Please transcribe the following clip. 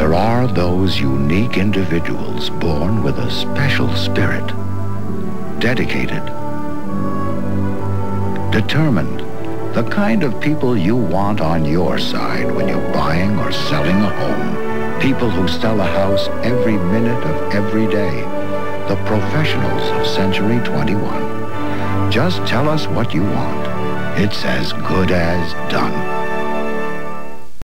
There are those unique individuals born with a special spirit, dedicated, determined, the kind of people you want on your side when you're buying or selling a home. People who sell a house every minute of every day. The professionals of Century 21. Just tell us what you want. It's as good as done.